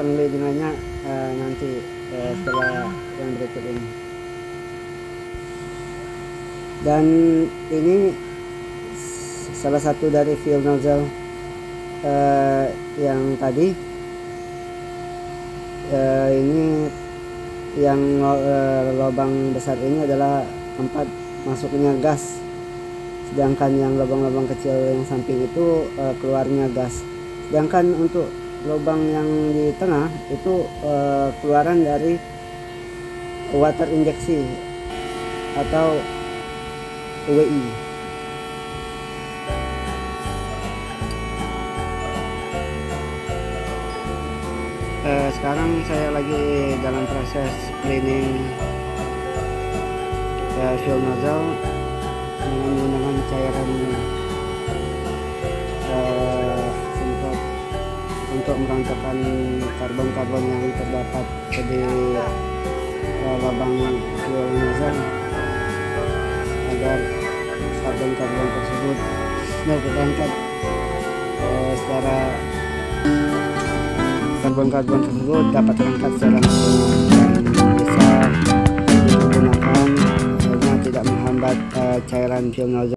penelitiannya nanti setelah yang berikut ini. Dan ini salah satu dari fuel nozzle yang tadi. Ini yang lubang besar ini adalah tempat masuknya gas, sedangkan yang lubang-lubang kecil yang samping itu keluarnya gas. Sedangkan untuk lubang yang di tengah itu keluaran dari water injeksi atau WI. Sekarang saya lagi dalam proses cleaning fuel nozzle dengan menggunakan cairan semprot untuk merontokkan karbon-karbon yang terdapat di lubang fuel nozzle, agar karbon-karbon tersebut terangkat secara karbon-karbon tersebut dapat terangkat secara langsung dan bisa digunakan, tidak menghambat cairan fuel nozzle.